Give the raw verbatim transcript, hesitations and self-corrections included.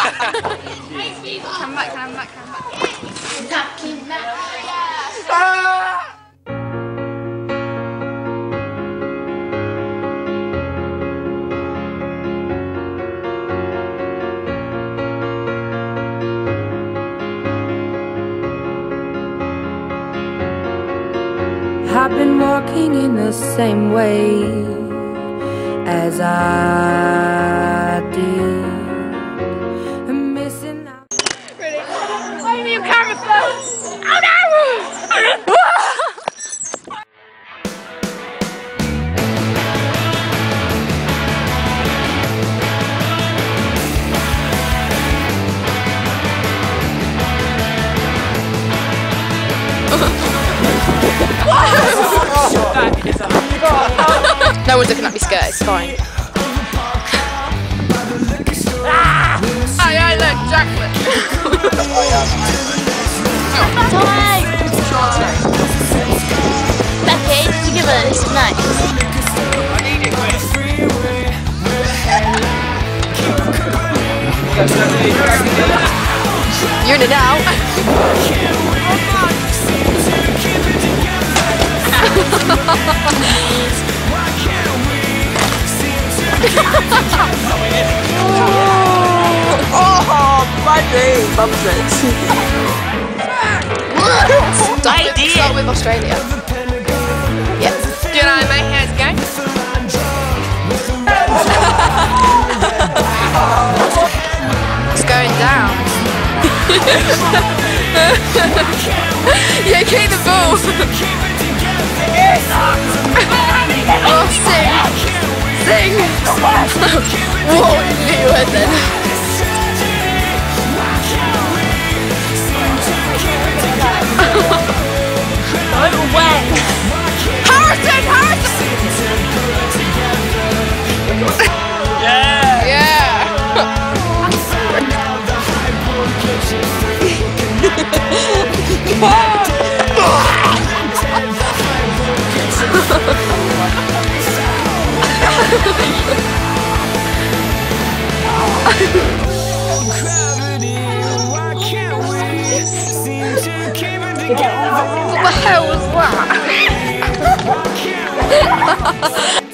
Come back, come back, come back. Talking back. I've been walking in the same way as I did, missing out. Ready? Why are you camera phone? Oh no! No one's looking at me skirt, it's fine. Ah! Oh yeah, look, Jacqueline. Tommy! Becky, did you give her this? Nice. I need it, You're in and out. Oh, bloody bums it. Idea. Start with Australia. Yep. Do you know how my hair's going? It's going down. Yeah, keep the ball. Oh, sing. Sing. Whoa, you went then. When? Harrison! Harrison! Yeah! Yeah. What the hell was that?